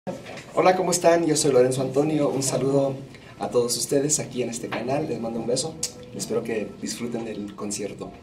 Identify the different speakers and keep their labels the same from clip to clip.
Speaker 1: Hola, ¿cómo están? Yo soy Lorenzo Antonio. Un saludo a todos ustedes aquí en este canal. Les mando un beso. Espero que disfruten del concierto.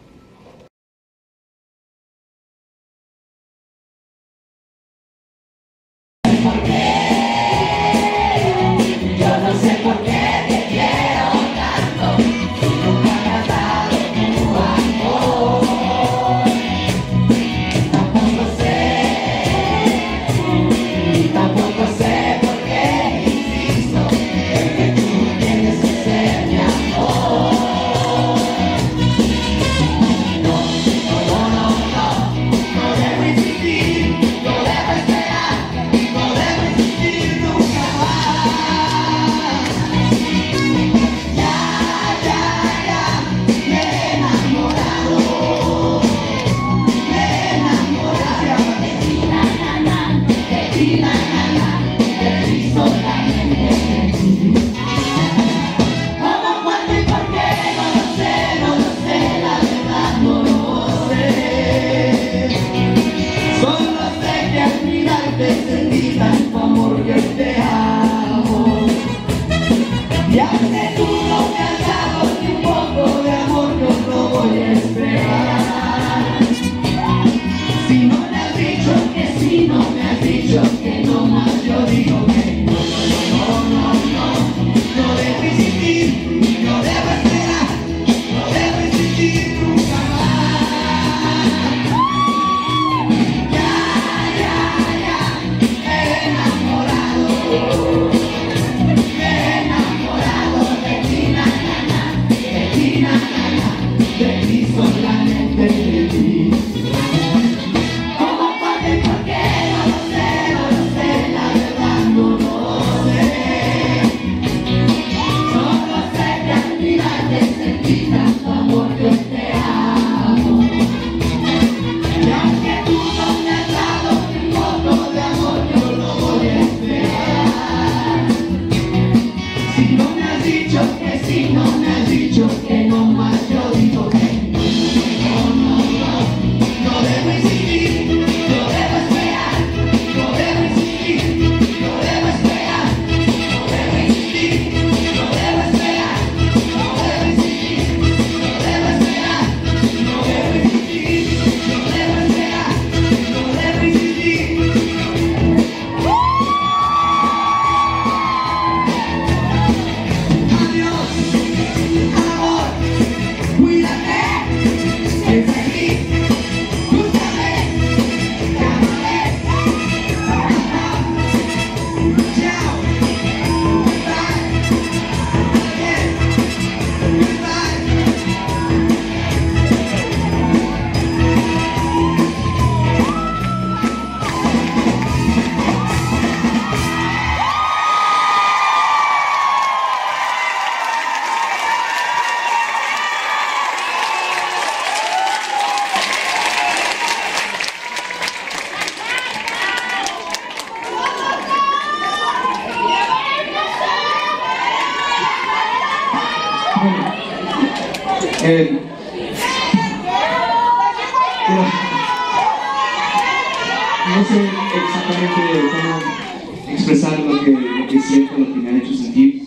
Speaker 2: No sé exactamente cómo expresar lo que siento, lo que me ha hecho sentir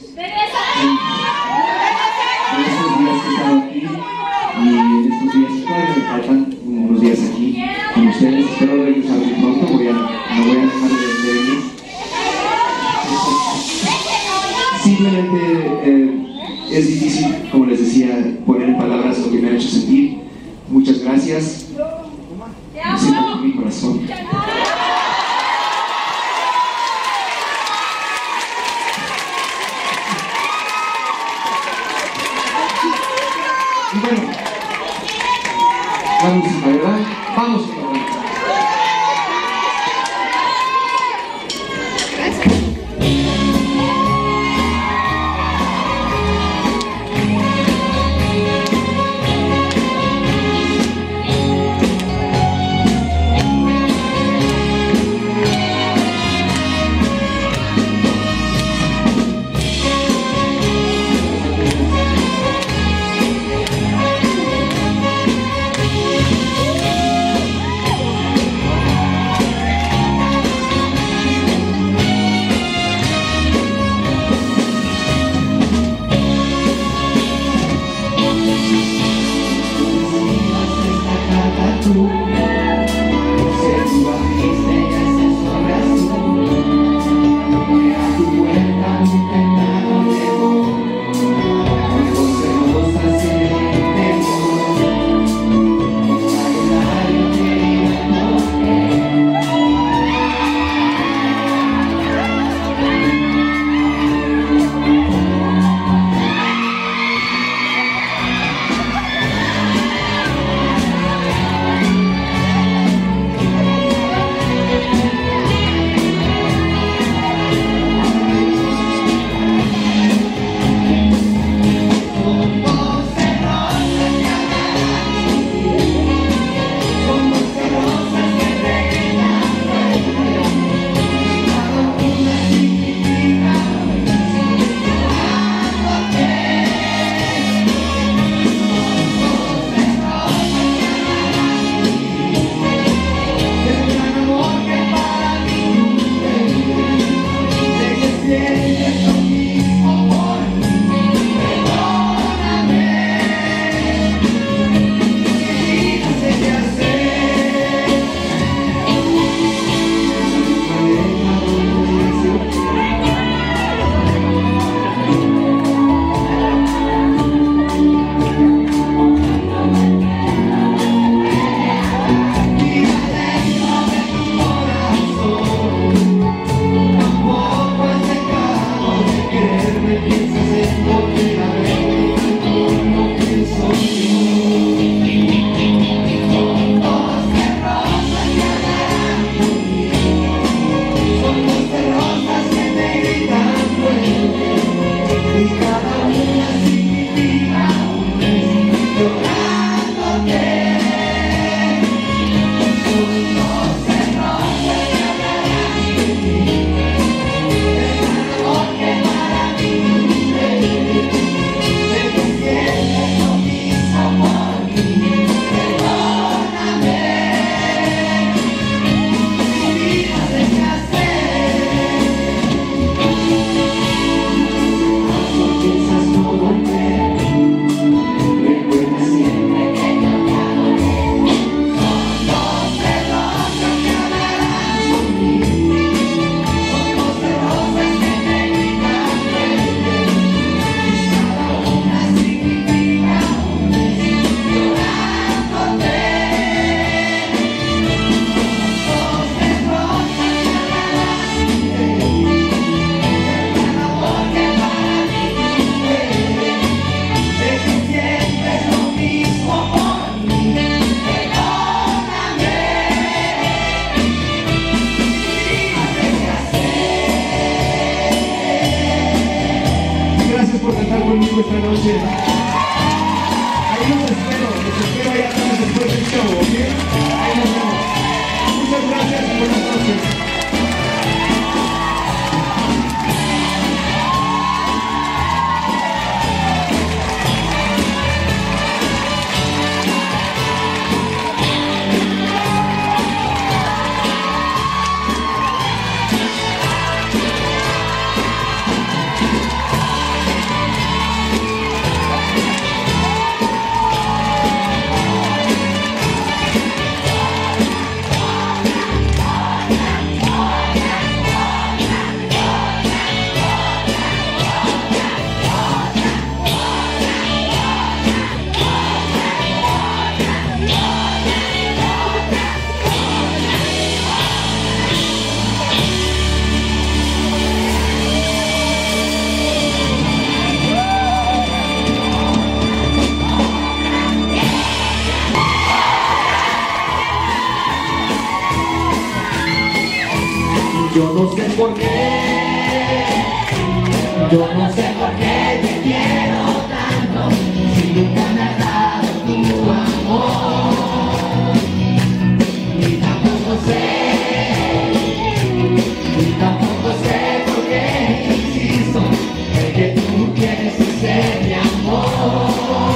Speaker 2: en estos días que he estado aquí y en estos días todavía me faltan unos días aquí con ustedes. Espero regresar muy pronto, no voy a dejar de venir. Simplemente es difícil, como les decía, poner en palabras lo que me ha hecho sentir. Muchas gracias. Me siento con mi corazón. Y bueno, la música, ¿verdad? Vamos con la música. conmigo esta noche. Ahí los espero allá atrás después del show, ¿ok? Ahí nos vemos. Muchas gracias y buenas noches. Yo no sé por qué, yo no sé por qué te quiero tanto, si nunca me has dado tu amor. Ni tampoco sé por qué insisto, el que tú quieres ser mi amor.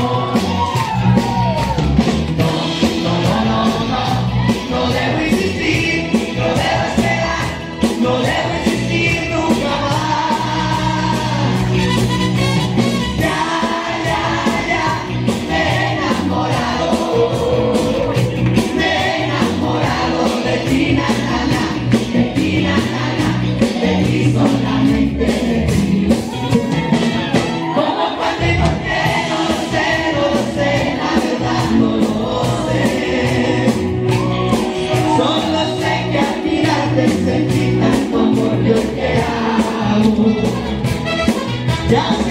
Speaker 2: No debo insistir, no debo esperar, no debo existir nunca más. Ya, me he enamorado de ti, de ti, solamente de ti. Como cuando y por qué, no lo sé, la verdad no lo sé. Solo sé que al mirarte sentí tanto amor, yo te amo. Ya